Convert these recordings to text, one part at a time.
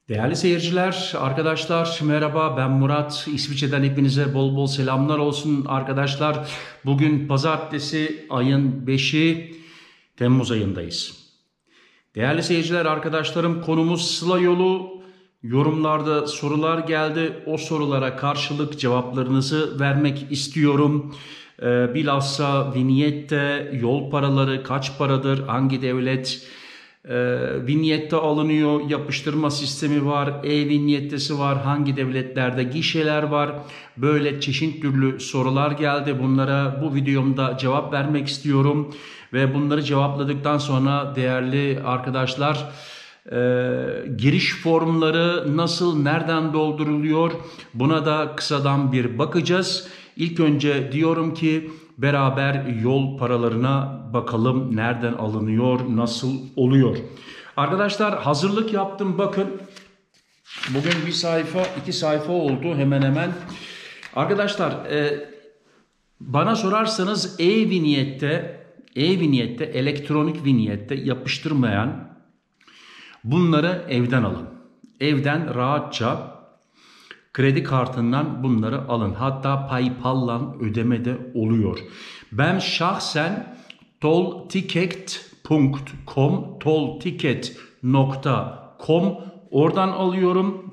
Değerli seyirciler, arkadaşlar merhaba, ben Murat. İsviçre'den hepinize bol bol selamlar olsun arkadaşlar. Bugün pazartesi, ayın 5'i, Temmuz ayındayız. Değerli seyirciler, arkadaşlarım, konumuz Sıla yolu. Yorumlarda sorular geldi. O sorulara karşılık cevaplarınızı vermek istiyorum. Bilhassa vinyette yol paraları kaç paradır, hangi devlet vinyette alınıyor, yapıştırma sistemi var, e-vinyettesi var, hangi devletlerde gişeler var, böyle çeşitli türlü sorular geldi. Bunlara bu videomda cevap vermek istiyorum ve bunları cevapladıktan sonra değerli arkadaşlar, giriş formları nasıl, nereden dolduruluyor, buna da kısadan bir bakacağız. İlk önce diyorum ki beraber yol paralarına bakalım, nereden alınıyor, nasıl oluyor. Arkadaşlar hazırlık yaptım, bakın. Bugün bir sayfa, 2 sayfa oldu hemen hemen. Arkadaşlar bana sorarsanız e-vinyette, elektronik vinyette yapıştırmayan, bunları evden alın. Evden rahatça kredi kartından bunları alın. Hatta PayPal'la ödeme de oluyor. Ben şahsen tollticket.com oradan alıyorum.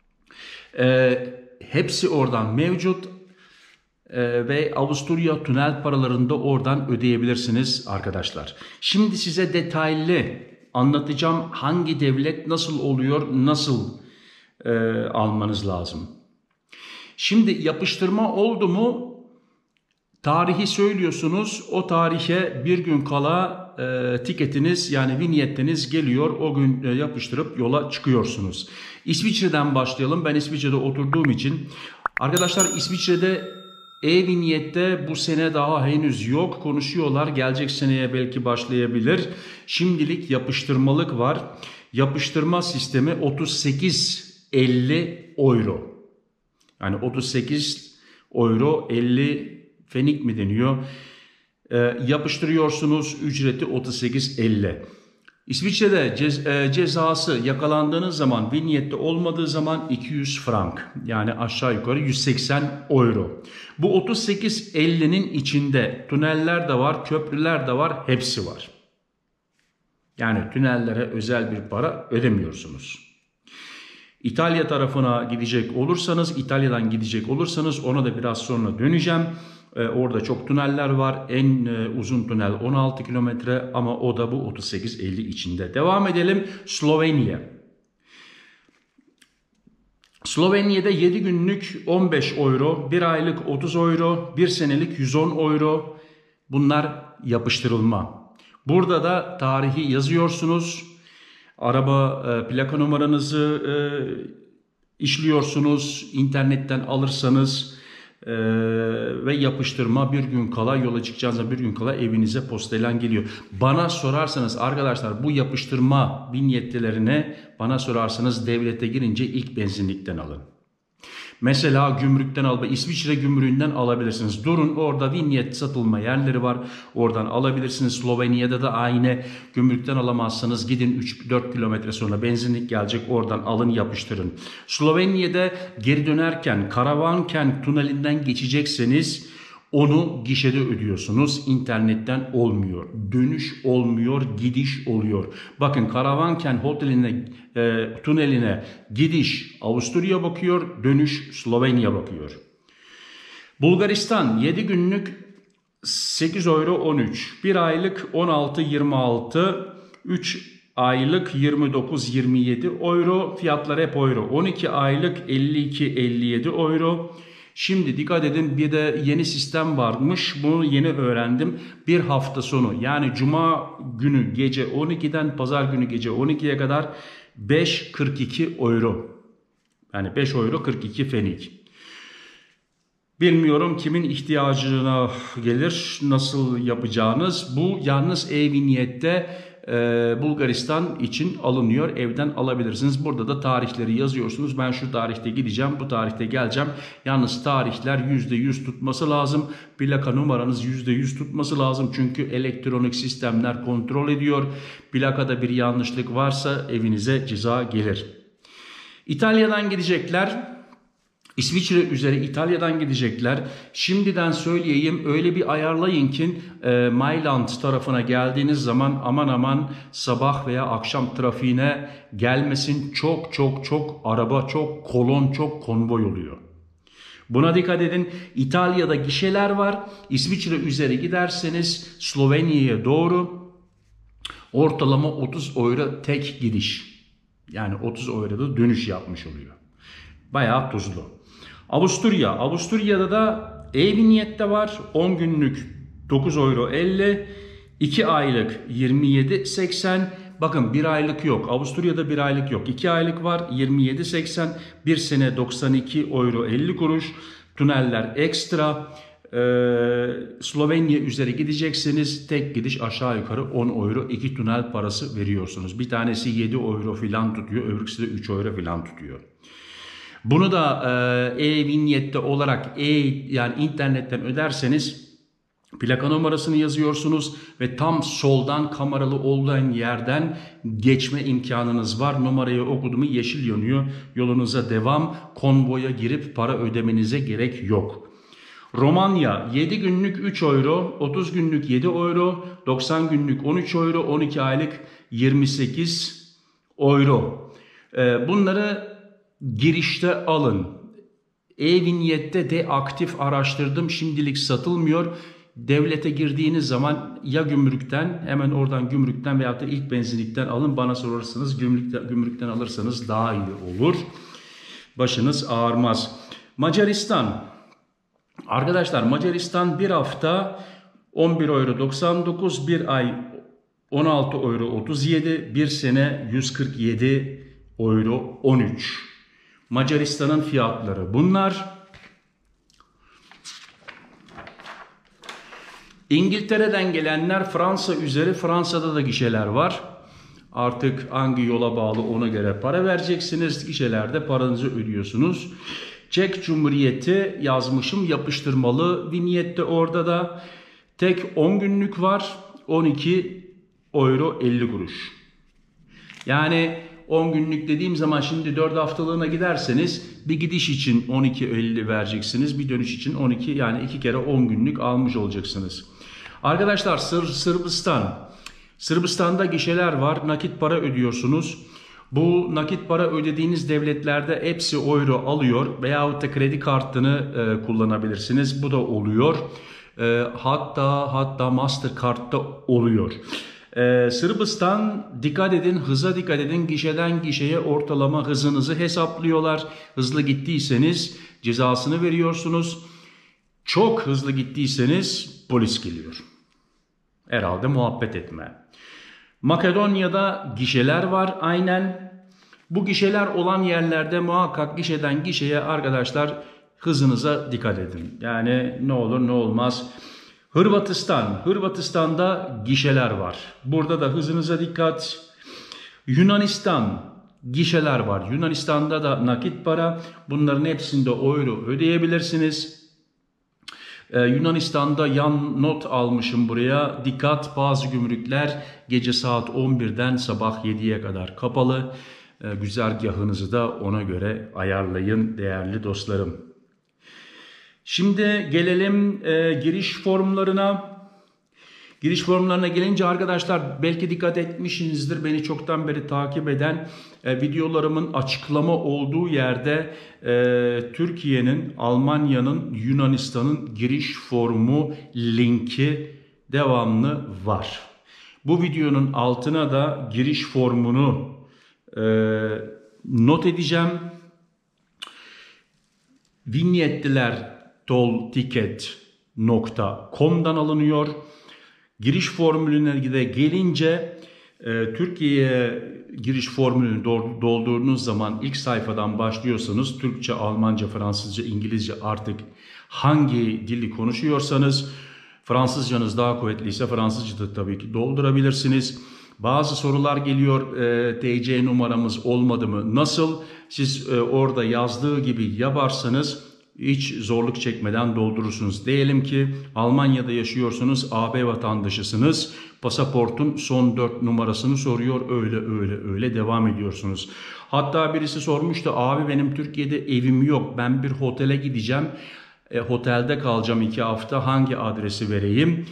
Hepsi oradan mevcut. Ve Avusturya tünel paralarını da oradan ödeyebilirsiniz arkadaşlar. Şimdi size detaylı anlatacağım hangi devlet nasıl oluyor, nasıl almanız lazım. Şimdi yapıştırma oldu mu tarihi söylüyorsunuz. O tarihe bir gün kala tiketiniz, yani vinyetteniz geliyor. O gün yapıştırıp yola çıkıyorsunuz. İsviçre'den başlayalım. Ben İsviçre'de oturduğum için. Arkadaşlar İsviçre'de e-vinyette bu sene daha henüz yok. Konuşuyorlar. Gelecek seneye belki başlayabilir. Şimdilik yapıştırmalık var. Yapıştırma sistemi 38,50 euro. Yani 38 euro 50 fenik mi deniyor? Yapıştırıyorsunuz, ücreti 38,50. İsviçre'de cezası yakalandığınız zaman, vinyette olmadığı zaman 200 frank. Yani aşağı yukarı 180 euro. Bu 38,50'nin içinde tüneller de var, köprüler de var, hepsi var. Yani tünellere özel bir para ödemiyorsunuz. İtalya tarafına gidecek olursanız, İtalya'dan gidecek olursanız, ona da biraz sonra döneceğim. Orada çok tüneller var. En uzun tünel 16 kilometre ama o da bu 38,50 içinde. Devam edelim. Slovenya. Slovenya'da 7 günlük 15 euro, 1 aylık 30 euro, 1 senelik 110 euro. Bunlar yapıştırılma. Burada da tarihi yazıyorsunuz. Araba plaka numaranızı işliyorsunuz. İnternetten alırsanız ve yapıştırma bir gün kala, yola çıkacağınızda bir gün kala evinize postayla geliyor. Bana sorarsanız arkadaşlar, bu yapıştırma vinyettelerine bana sorarsanız devlete girince ilk benzinlikten alın. Mesela gümrükten İsviçre gümrüğünden alabilirsiniz. Durun, orada vinyet satılma yerleri var. Oradan alabilirsiniz. Slovenya'da da aynı. Gümrükten alamazsanız gidin 3-4 kilometre sonra benzinlik gelecek. Oradan alın, yapıştırın. Slovenya'da geri dönerken, Karavanken tünelinden geçecekseniz onu gişede ödüyorsunuz. İnternetten olmuyor. Dönüş olmuyor, gidiş oluyor. Bakın, Karavanken oteline, tüneline gidiş Avusturya bakıyor, dönüş Slovenya bakıyor. Bulgaristan 7 günlük 8 euro 13, 1 aylık 16,26, 3 aylık 29,27 euro, fiyatlar hep euro. 12 aylık 52,57 euro. Şimdi dikkat edin, bir de yeni sistem varmış. Bunu yeni öğrendim. Bir hafta sonu, yani cuma günü gece 12'den pazar günü gece 12'ye kadar 5,42 euro. Yani 5 euro 42 fenik. Bilmiyorum kimin ihtiyacına gelir, nasıl yapacağınız. Bu yalnız e-vinyette Bulgaristan için alınıyor. Evden alabilirsiniz. Burada da tarihleri yazıyorsunuz. Ben şu tarihte gideceğim, bu tarihte geleceğim. Yalnız tarihler %100 tutması lazım. Plaka numaranız %100 tutması lazım. Çünkü elektronik sistemler kontrol ediyor. Plakada bir yanlışlık varsa evinize ceza gelir. İtalya'dan gidecekler. İsviçre üzeri İtalya'dan gidecekler. Şimdiden söyleyeyim, öyle bir ayarlayın ki Mailand tarafına geldiğiniz zaman aman aman sabah veya akşam trafiğine gelmesin. Çok araba, çok kolon, çok konvoy oluyor. Buna dikkat edin. İtalya'da gişeler var. İsviçre üzeri giderseniz Slovenya'ya doğru ortalama 30 euro tek gidiş. Yani 30 euroda dönüş yapmış oluyor. Bayağı tuzlu. Avusturya'da da e-vinyette var. 10 günlük 9 euro 50, 2 aylık 27.80. Bakın bir aylık yok. Avusturya'da bir aylık yok. 2 aylık var 27.80. 1 sene 92 euro 50 kuruş. Tüneller ekstra. Slovenya üzeri gidecekseniz tek gidiş aşağı yukarı 10 euro 2 tünel parası veriyorsunuz. Bir tanesi 7 euro filan tutuyor. Öbürküsü de 3 euro filan tutuyor. Bunu da e-vinyette olarak yani internetten öderseniz plaka numarasını yazıyorsunuz ve tam soldan kameralı olan yerden geçme imkanınız var. Numarayı okudu mu yeşil yanıyor. Yolunuza devam. Konvoya girip para ödemenize gerek yok. Romanya 7 günlük 3 euro, 30 günlük 7 euro, 90 günlük 13 euro, 12 aylık 28 euro. Bunları girişte alın. E-vinyette de aktif araştırdım. Şimdilik satılmıyor. Devlete girdiğiniz zaman ya gümrükten, hemen oradan gümrükten veyahut da ilk benzinlikten alın. Bana sorarsanız gümrükten alırsanız daha iyi olur. Başınız ağrımaz. Macaristan. Arkadaşlar Macaristan bir hafta 11 euro 99, bir ay 16 euro 37, bir sene 147 euro 13. Macaristan'ın fiyatları bunlar. İngiltere'den gelenler Fransa üzeri, Fransa'da da gişeler var. Artık hangi yola bağlı ona göre para vereceksiniz. Gişelerde paranızı ödüyorsunuz. Çek Cumhuriyeti yazmışım, yapıştırmalı vinyette, orada da tek 10 günlük var, 12 euro 50 kuruş. Yani 10 günlük dediğim zaman şimdi 4 haftalığına giderseniz bir gidiş için 12.50 vereceksiniz. Bir dönüş için 12, yani 2 kere 10 günlük almış olacaksınız. Arkadaşlar Sırbistan. Sırbistan'da gişeler var. Nakit para ödüyorsunuz. Bu nakit para ödediğiniz devletlerde hepsi euro alıyor. Veyahut da kredi kartını kullanabilirsiniz. Bu da oluyor. Hatta Mastercard'da oluyor. Sırbistan, dikkat edin, hıza dikkat edin. Gişeden gişeye ortalama hızınızı hesaplıyorlar. Hızlı gittiyseniz cezasını veriyorsunuz. Çok hızlı gittiyseniz polis geliyor. Herhalde muhabbet etme. Makedonya'da gişeler var aynen. Bu gişeler olan yerlerde muhakkak gişeden gişeye arkadaşlar hızınıza dikkat edin. Yani ne olur ne olmaz. Hırvatistan'da gişeler var. Burada da hızınıza dikkat. Yunanistan gişeler var. Yunanistan'da da nakit para. Bunların hepsinde euro ödeyebilirsiniz. Yunanistan'da yan not almışım buraya. Dikkat, bazı gümrükler gece saat 11'den sabah 7'ye kadar kapalı. Güzergahınızı da ona göre ayarlayın değerli dostlarım. Şimdi gelelim giriş formlarına. Giriş formlarına gelince arkadaşlar belki dikkat etmişsinizdir, beni çoktan beri takip eden videolarımın açıklama olduğu yerde Türkiye'nin, Almanya'nın, Yunanistan'ın giriş formu linki devamlı var. Bu videonun altına da giriş formunu not edeceğim. Vinyetliler.tolticket.com'dan alınıyor. Giriş formülüne de gelince Türkiye'ye giriş formülünü doldurduğunuz zaman ilk sayfadan başlıyorsanız Türkçe, Almanca, Fransızca, İngilizce, artık hangi dili konuşuyorsanız, Fransızcanız daha kuvvetliyse Fransızca da tabii ki doldurabilirsiniz. Bazı sorular geliyor, TC numaramız olmadı mı? Nasıl? Siz orada yazdığı gibi yaparsanız hiç zorluk çekmeden doldurursunuz. Diyelim ki Almanya'da yaşıyorsunuz, AB vatandaşısınız. Pasaportun son 4 numarasını soruyor. Öyle devam ediyorsunuz. Hatta birisi sormuştu, abi benim Türkiye'de evim yok. Ben bir otele gideceğim. Otelde kalacağım 2 hafta. Hangi adresi vereyim?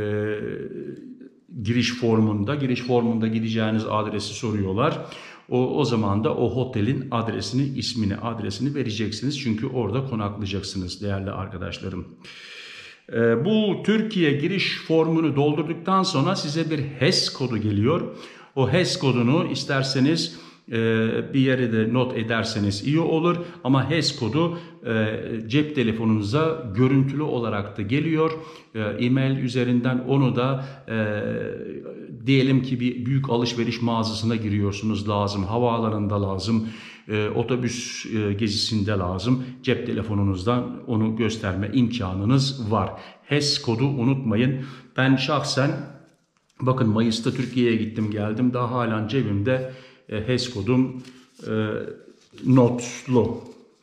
Giriş formunda gideceğiniz adresi soruyorlar. O zaman da o otelin adresini vereceksiniz. Çünkü orada konaklayacaksınız değerli arkadaşlarım. Bu Türkiye giriş formunu doldurduktan sonra size bir HES kodu geliyor. O HES kodunu isterseniz bir yere de not ederseniz iyi olur. Ama HES kodu cep telefonunuza görüntülü olarak da geliyor. E-mail üzerinden onu da diyelim ki bir büyük alışveriş mağazasına giriyorsunuz, lazım. Havaalanında lazım. Otobüs gezisinde lazım. Cep telefonunuzdan onu gösterme imkanınız var. HES kodu unutmayın. Ben şahsen bakın Mayıs'ta Türkiye'ye gittim geldim. Daha halen cebimde HES kodum notlu.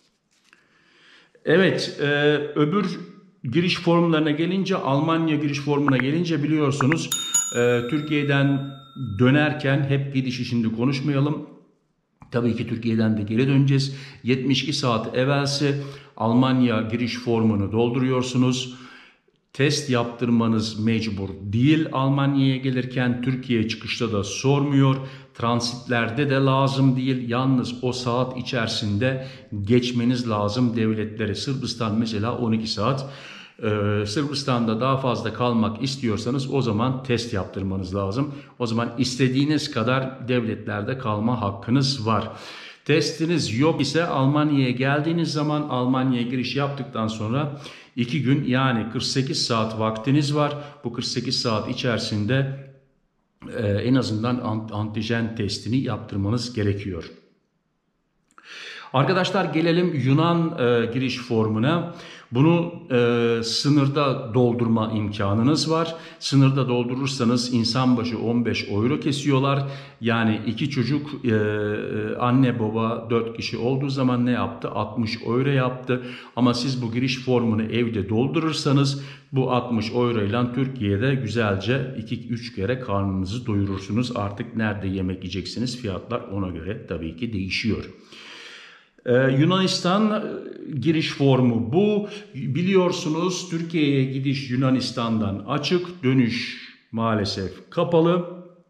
Evet, öbür giriş formlarına gelince, Almanya giriş formuna gelince biliyorsunuz Türkiye'den dönerken hep gidişi şimdi konuşmayalım. Tabii ki Türkiye'den de geri döneceğiz. 72 saat evvelsi Almanya giriş formunu dolduruyorsunuz. Test yaptırmanız mecbur değil. Almanya'ya gelirken Türkiye çıkışta da sormuyor. Transitlerde de lazım değil. Yalnız o saat içerisinde geçmeniz lazım devletleri. Sırbistan mesela 12 saat. Sırbistan'da daha fazla kalmak istiyorsanız o zaman test yaptırmanız lazım. O zaman istediğiniz kadar devletlerde kalma hakkınız var. Testiniz yok ise Almanya'ya geldiğiniz zaman Almanya'ya giriş yaptıktan sonra 2 gün yani 48 saat vaktiniz var. Bu 48 saat içerisinde en azından antijen testini yaptırmanız gerekiyor. Arkadaşlar gelelim Yunan giriş formuna. Bunu sınırda doldurma imkanınız var. Sınırda doldurursanız insan başı 15 euro kesiyorlar. Yani 2 çocuk anne baba 4 kişi olduğu zaman ne yaptı? 60 euro yaptı. Ama siz bu giriş formunu evde doldurursanız bu 60 euro ile Türkiye'de güzelce 2-3 kere karnınızı doyurursunuz. Artık nerede yemek yiyeceksiniz? Fiyatlar ona göre tabii ki değişiyor. Yunanistan giriş formu bu. Biliyorsunuz Türkiye'ye gidiş Yunanistan'dan açık, dönüş maalesef kapalı.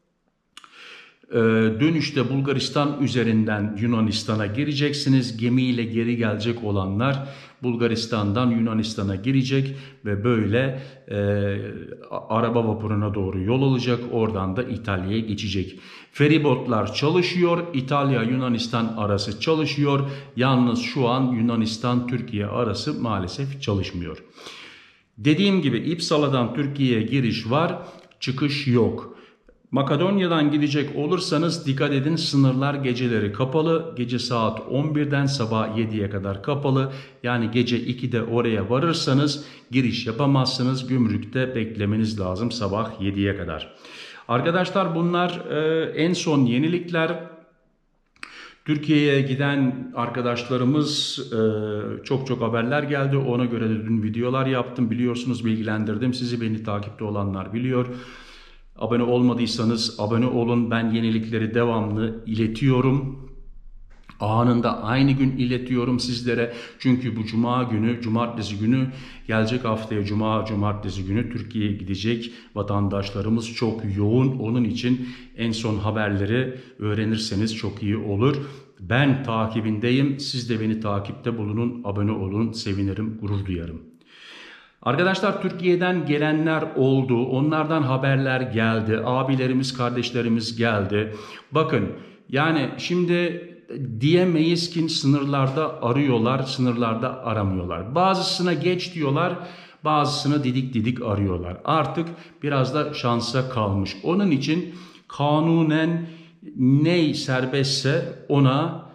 Dönüşte Bulgaristan üzerinden Yunanistan'a gireceksiniz. Gemiyle geri gelecek olanlar Bulgaristan'dan Yunanistan'a girecek ve böyle araba vapuruna doğru yol alacak. Oradan da İtalya'ya geçecek. Feribotlar çalışıyor. İtalya-Yunanistan arası çalışıyor. Yalnız şu an Yunanistan-Türkiye arası maalesef çalışmıyor. Dediğim gibi İpsala'dan Türkiye'ye giriş var, çıkış yok. Makedonya'dan gidecek olursanız dikkat edin, sınırlar geceleri kapalı. Gece saat 11'den sabah 7'ye kadar kapalı. Yani gece 2'de oraya varırsanız giriş yapamazsınız. Gümrükte beklemeniz lazım sabah 7'ye kadar. Arkadaşlar bunlar en son yenilikler. Türkiye'ye giden arkadaşlarımız çok haberler geldi. Ona göre de dün videolar yaptım. Biliyorsunuz, bilgilendirdim sizi. Beni takipte olanlar biliyor. Abone olmadıysanız abone olun. Ben yenilikleri devamlı iletiyorum. Anında aynı gün iletiyorum sizlere. Çünkü bu cumartesi günü gelecek haftaya cumartesi günü Türkiye'ye gidecek vatandaşlarımız çok yoğun. Onun için en son haberleri öğrenirseniz çok iyi olur. Ben takibindeyim. Siz de beni takipte bulunun, abone olun. Sevinirim, gurur duyarım. Arkadaşlar Türkiye'den gelenler oldu. Onlardan haberler geldi. Abilerimiz, kardeşlerimiz geldi. Bakın yani şimdi diyemeyiz ki sınırlarda arıyorlar, sınırlarda aramıyorlar. Bazısına geç diyorlar, bazısına didik arıyorlar. Artık biraz da şansa kalmış. Onun için kanunen ne serbestse ona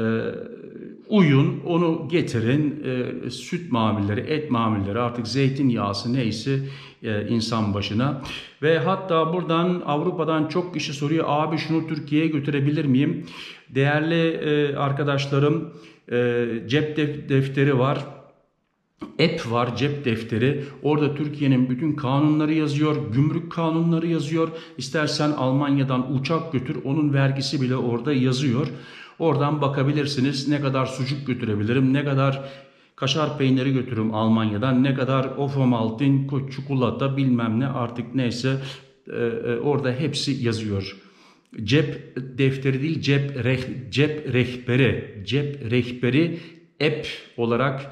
uyun, onu getirin. Süt mamulleri, et mamulleri, artık zeytinyağısı neyse insan başına. Ve hatta buradan Avrupa'dan çok kişi soruyor, abi şunu Türkiye'ye götürebilir miyim? Değerli arkadaşlarım, cep defteri var. App var, cep defteri. Orada Türkiye'nin bütün kanunları yazıyor, gümrük kanunları yazıyor. İstersen Almanya'dan uçak götür, onun vergisi bile orada yazıyor. Oradan bakabilirsiniz, ne kadar sucuk götürebilirim, ne kadar kaşar peyniri götürürüm Almanya'dan, ne kadar Ofomaltine, çikolata bilmem ne artık neyse orada hepsi yazıyor. Cep defteri değil, cep rehberi app olarak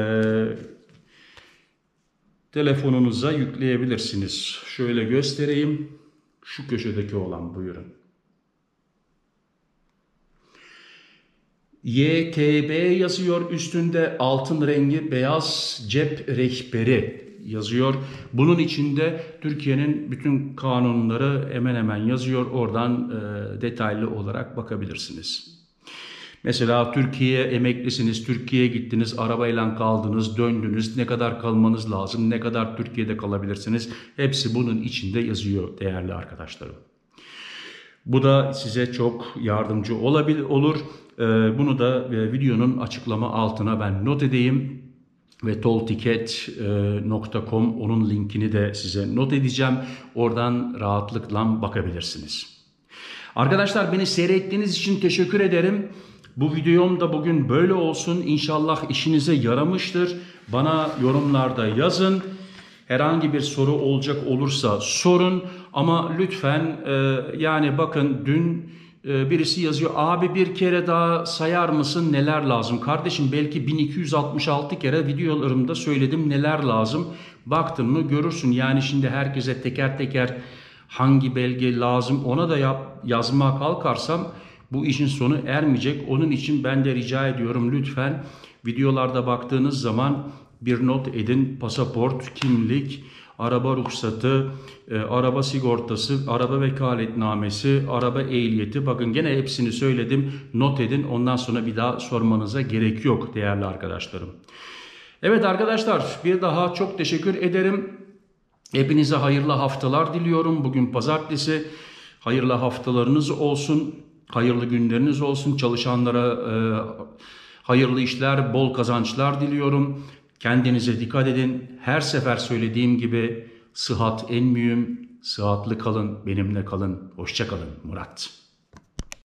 telefonunuza yükleyebilirsiniz. Şöyle göstereyim. Şu köşedeki olan, buyurun. YTB yazıyor üstünde, altın rengi beyaz, cep rehberi yazıyor. Bunun içinde Türkiye'nin bütün kanunları hemen hemen yazıyor. Oradan detaylı olarak bakabilirsiniz. Mesela Türkiye'ye emeklisiniz, Türkiye'ye gittiniz, arabayla kaldınız, döndünüz, ne kadar kalmanız lazım, ne kadar Türkiye'de kalabilirsiniz. Hepsi bunun içinde yazıyor değerli arkadaşlarım. Bu da size çok yardımcı olur. Bunu da videonun açıklama altına ben not edeyim. Ve tolticket.com, onun linkini de size not edeceğim. Oradan rahatlıkla bakabilirsiniz. Arkadaşlar, beni seyrettiğiniz için teşekkür ederim. Bu videom da bugün böyle olsun. İnşallah işinize yaramıştır. Bana yorumlarda yazın. Herhangi bir soru olacak olursa sorun. Ama lütfen yani bakın, dün birisi yazıyor, abi bir kere daha sayar mısın neler lazım? Kardeşim, belki 1266 kere videolarımda söyledim neler lazım. Baktın mı görürsün. Yani şimdi herkese teker teker hangi belge lazım ona da yazmaya kalkarsam bu işin sonu ermeyecek. Onun için ben de rica ediyorum, lütfen videolarda baktığınız zaman bir not edin. Pasaport, kimlik, araba ruhsatı, araba sigortası, araba vekaletnamesi, araba ehliyeti. Bakın gene hepsini söyledim. Not edin. Ondan sonra bir daha sormanıza gerek yok değerli arkadaşlarım. Evet arkadaşlar, bir daha çok teşekkür ederim. Hepinize hayırlı haftalar diliyorum. Bugün pazartesi. Hayırlı haftalarınız olsun. Hayırlı günleriniz olsun. Çalışanlara hayırlı işler, bol kazançlar diliyorum. Kendinize dikkat edin. Her sefer söylediğim gibi sıhhat en mühim. Sıhhatli kalın, benimle kalın. Hoşça kalın. Murat.